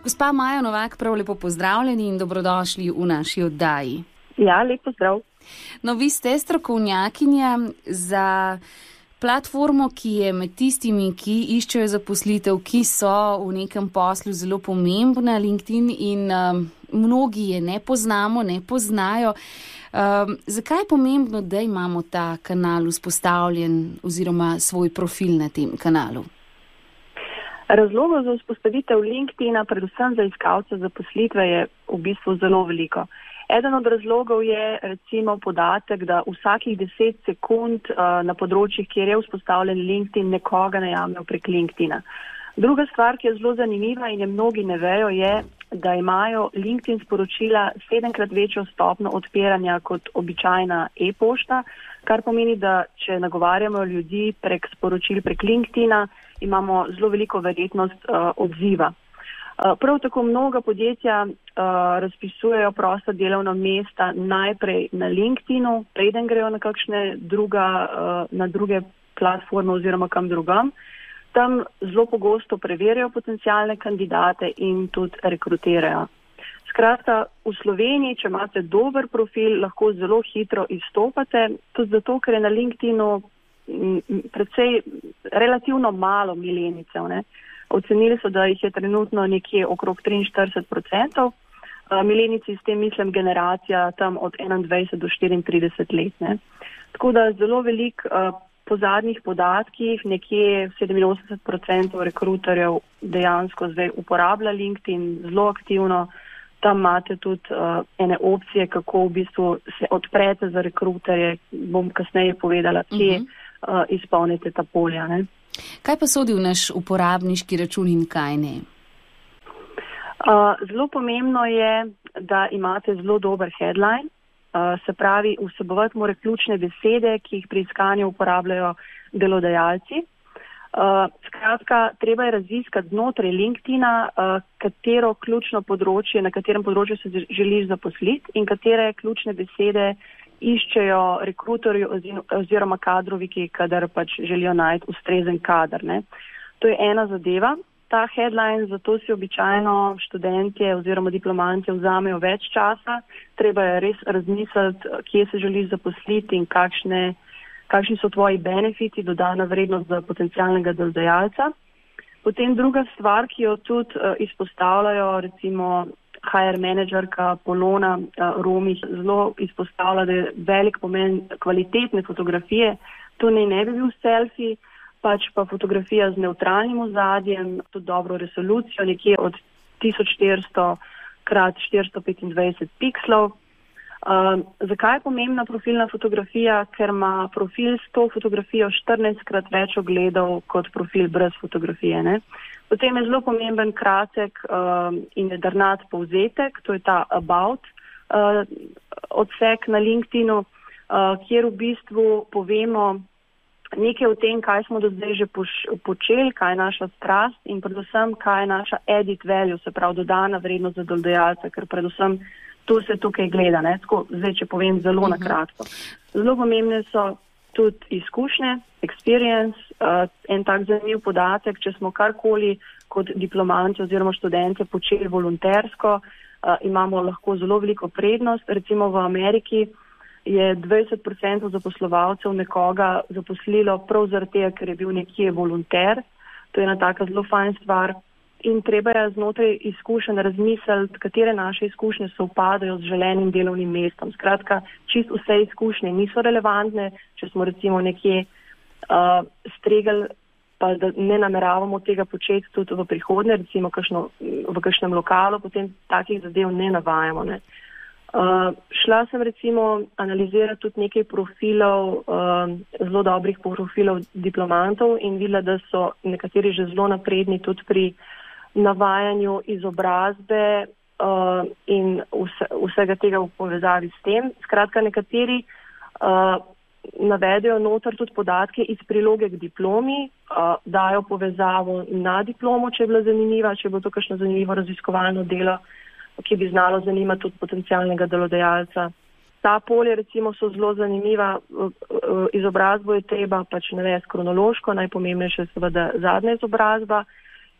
Gospa Maja Novak, prav lepo pozdravljeni in dobrodošli v naši oddaji. Ja, lep pozdrav. No, vi ste strokovnjakinja za platformo, ki je med tistimi, ki iščejo zaposlitev, ki so v nekem poslu zelo pomembna, LinkedIn, in mnogi je ne poznamo, ne poznajo. Zakaj je pomembno, da imamo ta kanal vzpostavljen oziroma svoj profil na tem kanalu? Razlogov za vzpostavitev LinkedIna, predvsem za iskalce zaposlitve, je v bistvu zelo veliko. Eden od razlogov je recimo podatek, da vsakih 10 sekund na področjih, kjer je vzpostavljen LinkedIn, nekoga najamejo prek LinkedIna. Druga stvar, ki je zelo zanimiva in je mnogi ne vejo, je, da imajo LinkedIn sporočila 7-krat večjo stopnjo odpiranja kot običajna e-pošta, kar pomeni, da če nagovarjamo ljudi prek sporočil prek LinkedIna, imamo zelo veliko verjetnost odziva. Prav tako mnoga podjetja razpisujejo prosta delovna mesta najprej na LinkedInu, preden grejo na kakšne druge platforme oziroma kam drugam. Tam zelo pogosto preverjajo potencialne kandidate in tudi rekrutirajo. Skratka, v Sloveniji, če imate dober profil, lahko zelo hitro izstopate, tudi zato, ker je na LinkedInu predvsej relativno malo milenicev. Ocenili so, da jih je trenutno nekje okrog 43%. Milenici s tem mislim generacija tam od 21 do 34 let. Tako da zelo veliko po zadnjih podatkih, nekje 87% rekruterjev dejansko zdaj uporablja LinkedIn zelo aktivno. Tam imate tudi ene opcije, kako v bistvu se odprete za rekruterje. Bom kasneje povedala, kje izpolnite ta polja. Kaj pa sodi v naš uporabniški račun in kaj ne? Zelo pomembno je, da imate zelo dober headline, se pravi, vsebovati mora ključne besede, ki jih pri iskanju uporabljajo delodajalci. Skratka, treba je raziskati znotraj LinkedIna, katero ključno področje, na katerem področju se želiš zaposliti in katere ključne besede iščejo rekruterji oziroma kadroviki, kadar pač želijo najti ustrezen kader. To je ena zadeva. Ta headline, zato si običajno študentje oziroma diplomantje vzamejo več časa. Treba je res razmisliti, kje se želiš zaposliti in kakšni so tvoji benefiti, dodana vrednost za potencialnega delodajalca. Potem druga stvar, ki jo tudi izpostavljajo, recimo HR menedžerka Polona Romi zelo izpostavlja, da je velik pomen kvalitetne fotografije. To ne bi bil selfie, pač pa fotografija z nevtralnim ozadjem, tudi dobro resolucijo, nekje od 1400 x 425 pikslov. Zakaj je pomembna profilna fotografija? Ker ima profil s to fotografijo 14-krat več ogledov kot profil brez fotografije. Potem je zelo pomemben kratek in jedrnat povzetek, to je ta about odsek na LinkedInu, kjer v bistvu povemo nekaj o tem, kaj smo do zdaj že počeli, kaj je naša strast in predvsem, kaj je naša edit value, se pravi dodana vrednost za delodajalca, ker predvsem to se tukaj gleda. Zdaj, če povem zelo na kratko. Zelo pomembne so tudi izkušnje, experience, en tak zanimiv podatek, če smo karkoli kot diplomanti oziroma študente počeli volontersko, imamo lahko zelo veliko prednost. Recimo v Ameriki je 20% zaposlovalcev nekoga zaposlilo prav zaradi tega, ker je bil nekje volonter. To je ena taka zelo fajn stvar. In treba je znotraj izkušenj razmisliti, katere naše izkušnje se upadajo z želenim delovnim mestom. Skratka, čist vse izkušnje niso relevantne, če smo recimo nekje stregli, pa da ne nameravamo tega početi tudi v prihodnje, recimo v kakšnem lokalu, potem takih zadev ne navajamo. Šla sem recimo analizirati tudi nekaj profilov, zelo dobrih profilov diplomantov in videla, da so nekateri že zelo napredni tudi pri navajanju izobrazbe in vsega tega v povezavi s tem. Skratka, nekateri navedejo noter tudi podatke iz priloge k diplomi, dajo povezavo na diplomo, če je bila zanimiva, če je bilo to kakšno zanimivo raziskovalno delo, ki bi znalo zanimati tudi potencialnega delodajalca. Ta polja recimo so zelo zanimiva, izobrazbo je treba pač navesti kronološko, najpomembnejša je seveda zadnja izobrazba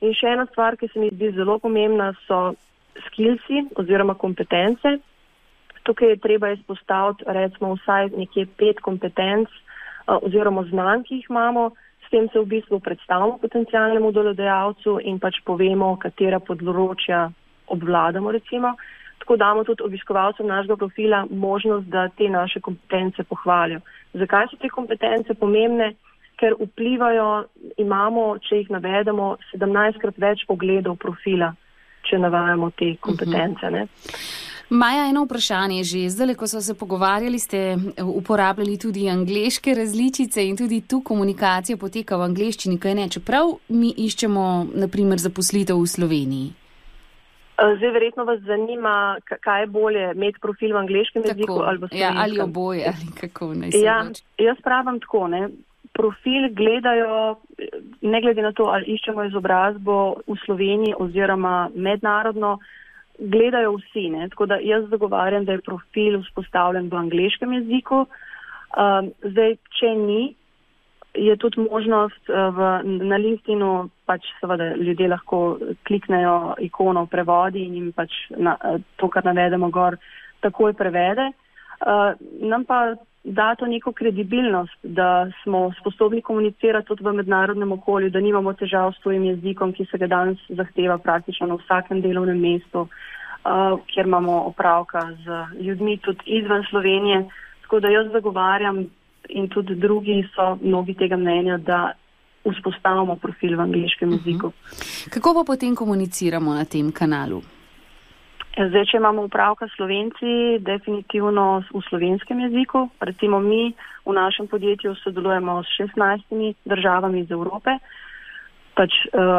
In še ena stvar, ki se mi zdi zelo pomembna, so skillsi oziroma kompetence. Tukaj je treba izpostaviti recimo vsaj nekje 5 kompetenc oziroma znanj, ki jih imamo. S tem se v bistvu predstavimo potencialnemu delodajalcu in pač povemo, katera področja obvladamo recimo. Tako damo tudi obiskovalcem našega profila možnost, da te naše kompetence pohvalijo. Zakaj so te kompetence pomembne? Ker vplivajo, imamo, če jih navedemo, 17-krat več ogledov profila, če navajamo te kompetence. Ne? Maja, eno vprašanje že. Zdaj, ko so se pogovarjali, ste uporabljali tudi angleške različice in tudi tu komunikacija poteka v angleščini, kaj ne? Čeprav mi iščemo, naprimer, zaposlitev v Sloveniji. Zdaj, verjetno vas zanima, kaj je bolje, imeti profil v angleškem jeziku ali v slovenskem. Ja, ali oboje, ali kako naj se reče. Jaz pravim tako, ne. Profil gledajo, ne glede na to, ali iščemo izobrazbo v Sloveniji oziroma mednarodno, gledajo vsi, ne. Tako da jaz zagovarjam, da je profil vzpostavljen v angleškem jeziku. Zdaj, če ni, je tudi možnost na LinkedInu, pač seveda ljudje lahko kliknejo ikono prevodi in jim pač to, kar navedemo gor, takoj prevede. Nam pa da to neko kredibilnost, da smo sposobni komunicirati tudi v mednarodnem okolju, da nimamo težav s tujim jezikom, ki se ga danes zahteva praktično na vsakem delovnem mestu, kjer imamo opravka z ljudmi tudi izven Slovenije. Tako da jaz zagovarjam in tudi drugi so mnogi tega mnenja, da vzpostavimo profil v angleškem jeziku. Kako pa potem komuniciramo na tem kanalu? Zdaj, če imamo opravka Slovenci, definitivno v slovenskem jeziku. Recimo mi v našem podjetju sodelujemo s 16 državami iz Evrope. Pač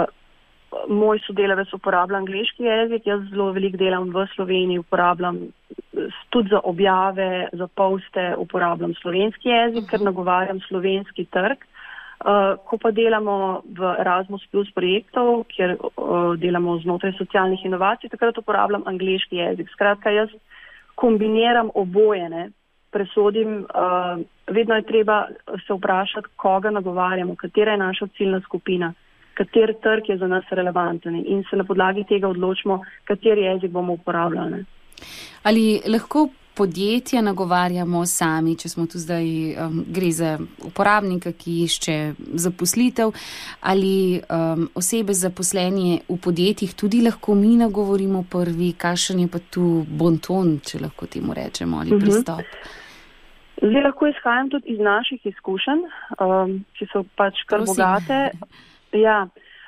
moj sodelavec uporablja angleški jezik, jaz zelo veliko delam v Sloveniji, uporabljam tudi za objave, za poste uporabljam slovenski jezik, ker nagovarjam slovenski trg. Ko pa delamo v Erasmus Plus projektov, kjer delamo znotraj socialnih inovacij, takrat uporabljam angleški jezik. Skratka, jaz kombiniram oboje, ne. Presodim, vedno je treba se vprašati, koga nagovarjamo, katera je naša ciljna skupina, kater trg je za nas relevanten in se na podlagi tega odločimo, kateri jezik bomo uporabljali. Ali lahko podjetja nagovarjamo sami, če smo tu zdaj, gre za uporabnika, ki išče zaposlitev, ali osebe zaposlene v podjetjih tudi lahko mi nagovorimo prvi, kakšen je pa tu bonton, če lahko temu rečemo, ali pristop? Zdaj lahko izhajam tudi iz naših izkušenj, ki so pač kar bogate. Ja.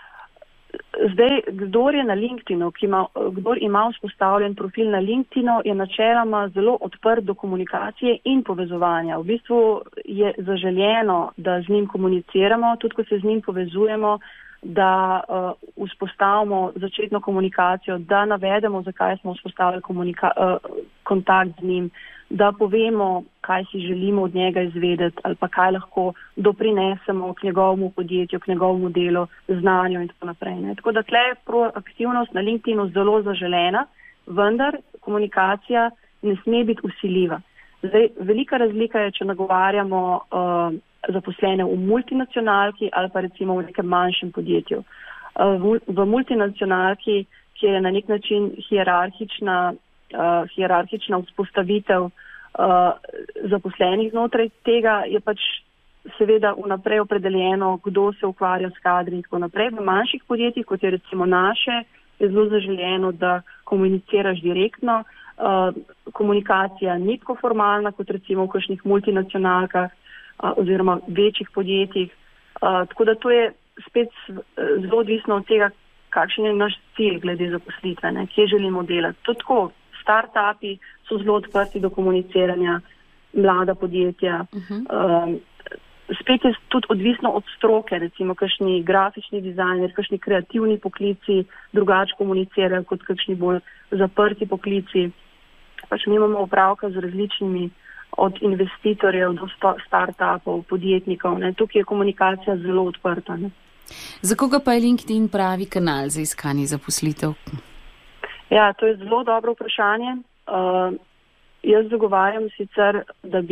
Zdaj, kdor je na LinkedInu, kdor ima vzpostavljen profil na LinkedInu, je načeloma zelo odprt do komunikacije in povezovanja. V bistvu je zaželjeno, da z njim komuniciramo, tudi ko se z njim povezujemo, da vzpostavimo začetno komunikacijo, da navedemo, zakaj smo vzpostavili kontakt z njim, da povemo, kaj si želimo od njega izvedeti ali pa kaj lahko doprinesemo k njegovemu podjetju, k njegovemu delu, znanju in tako naprej. Ne. Tako da tle je proaktivnost na LinkedInu zelo zaželena, vendar komunikacija ne sme biti vsiljiva. Zdaj, velika razlika je, če nagovarjamo zaposlene v multinacionalki ali pa recimo v nekem manjšem podjetju. V multinacionalki, kjer je na nek način hierarhična vzpostavitev zaposlenih znotraj tega, je pač seveda vnaprej opredeljeno, kdo se ukvarja s kadri in tako naprej. V manjših podjetjih, kot je recimo naše, je zelo zaželjeno, da komuniciraš direktno. Komunikacija ni tako formalna, kot recimo v kakšnih multinacionalkah oziroma večjih podjetjih. Tako da to je spet zelo odvisno od tega, kakšen je naš cilj glede zaposlitve, ne, kje želimo delati. To tako, start-upi so zelo odprti do komuniciranja, mlada podjetja. Spet je tudi odvisno od stroke, recimo kakšni grafični dizajner, kakšni kreativni poklici drugače komunicirajo kot kakšni bolj zaprti poklici. Pač mi imamo opravka z različnimi od investitorjev do start-upov, podjetnikov. Ne. Tukaj je komunikacija zelo odprta. Ne. Za koga pa je LinkedIn pravi kanal za iskanje zaposlitev? Ja, to je zelo dobro vprašanje. Jaz zagovarjam sicer, da bi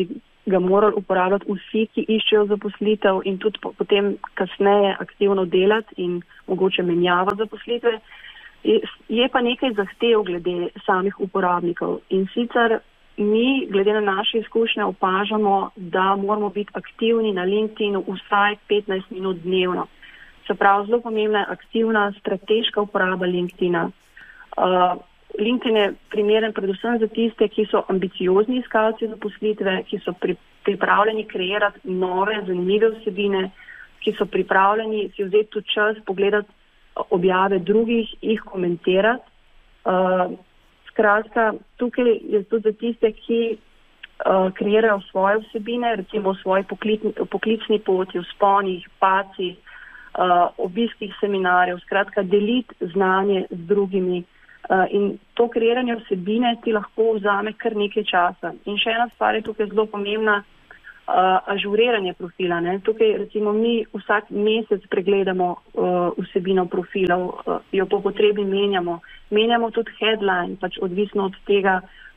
ga morali uporabljati vsi, ki iščejo zaposlitev in tudi potem kasneje aktivno delati in mogoče menjavati zaposlitve. Je pa nekaj zahtev glede samih uporabnikov in sicer mi glede na naše izkušnje opažamo, da moramo biti aktivni na LinkedInu vsaj 15 minut dnevno. Se pravi, zelo pomembna je aktivna strateška uporaba LinkedIna. LinkedIn je primeren predvsem za tiste, ki so ambiciozni iskalci zaposlitve, ki so pripravljeni kreirati nove, zanimive vsebine, ki so pripravljeni si vzeti tudi čas, pogledati objave drugih, jih komentirati. Skratka, tukaj je tudi za tiste, ki kreirajo svoje vsebine, recimo v svoji poklicni poti, v vzponih, pacih, obiskih seminarjev, skratka deliti znanje z drugimi. In to kreiranje vsebine ti lahko vzame kar nekaj časa. In še ena stvar je tukaj zelo pomembna, ažuriranje profila. Ne? Tukaj recimo mi vsak mesec pregledamo vsebino profilov, jo po potrebi menjamo. Menjamo tudi headline, pač odvisno od tega,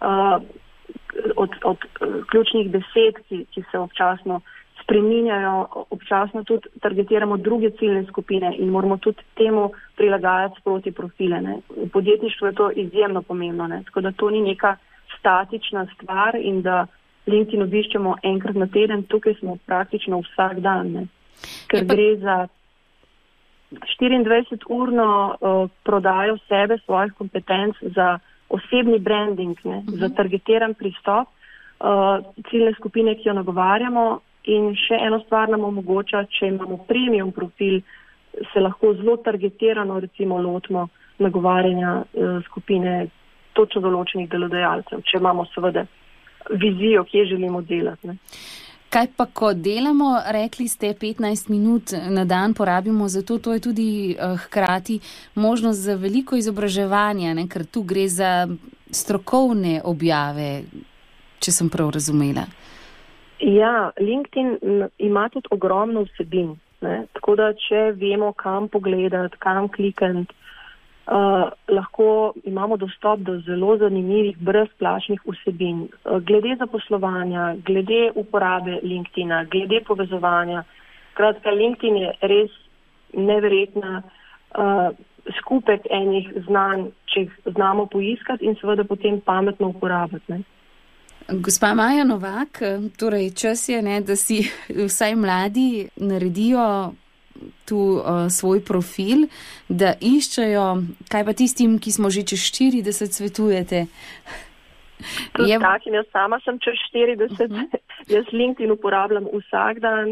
od ključnih besed, ki se občasno spreminjajo, občasno tudi targetiramo druge ciljne skupine in moramo tudi temu prilagajati sproti profile. Ne. V podjetništvu je to izjemno pomembno, ne. Tako da to ni neka statična stvar in da LinkedIn obiščemo enkrat na teden, tukaj smo praktično vsak dan, ne. Ker gre za 24-urno prodajo sebe, svojih kompetenc, za osebni branding, ne, za targetiran pristop ciljne skupine, ki jo nagovarjamo. In še eno stvar nam omogoča, če imamo premium profil, se lahko zelo targetirano recimo lotimo nagovarjanja skupine točno določenih delodajalcev, če imamo seveda vizijo, kje želimo delati. Ne. Kaj pa, ko delamo, rekli ste 15 minut na dan porabimo za to, to je tudi hkrati možnost za veliko izobraževanja, ne, ker tu gre za strokovne objave, če sem prav razumela. Ja, LinkedIn ima tudi ogromno vsebin, ne? Tako da če vemo, kam pogledati, kam klikati, lahko imamo dostop do zelo zanimivih brezplačnih vsebin. Glede zaposlovanja, glede uporabe LinkedIna, glede povezovanja. Skratka, LinkedIn je res neverjetna skupek enih znanj, če jih znamo poiskati in seveda potem pametno uporabiti. Ne? Gospa Maja Novak, torej čas je, ne, da si vsaj mladi naredijo tu svoj profil, da iščejo, kaj pa tistim, ki smo že čez 40, svetujete? Takim, jaz sama sem čez 40, jaz LinkedIn uporabljam vsak dan,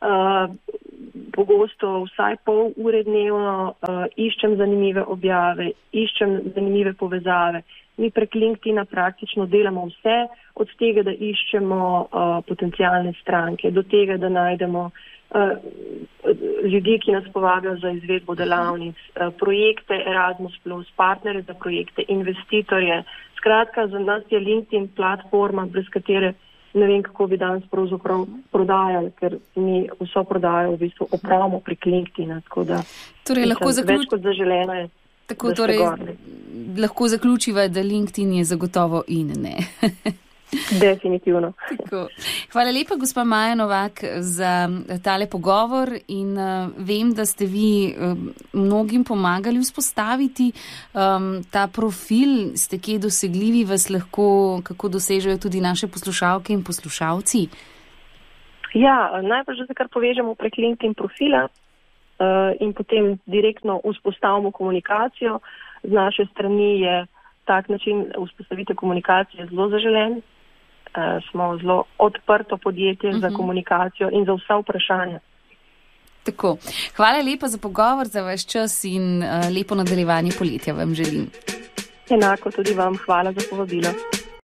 pogosto vsaj pol ure dnevno, iščem zanimive objave, iščem zanimive povezave. Mi prek LinkedIna praktično delamo vse, od tega, da iščemo potencialne stranke, do tega, da najdemo ljudi, ki nas povabijo za izvedbo delavnic, projekte Erasmus+, partnere za projekte, investitorje. Skratka, za nas je LinkedIn platforma, brez katere ne vem, kako bi danes pravzaprav prodajali, ker mi vso prodajo v bistvu opravimo prek LinkedIna. Tako da torej, več kot zaželeno je. Tako torej lahko zaključiva, da LinkedIn je zagotovo in ne. Definitivno. Tako. Hvala lepa, gospa Maja Novak, za tale pogovor in vem, da ste vi mnogim pomagali vzpostaviti ta profil, ste kje dosegljivi, vas lahko kako dosežejo tudi naše poslušalke in poslušalci? Ja, najprej, da se kar povežemo prek LinkedIn profila in potem direktno vzpostavimo komunikacijo. Z naše strani je tak način vzpostavite komunikacije zelo zaželen. Smo zelo odprto podjetje za komunikacijo in za vsa vprašanja. Tako. Hvala lepa za pogovor, za vaš čas in lepo nadaljevanje poletja vam želim. Enako tudi vam. Hvala za povabilo.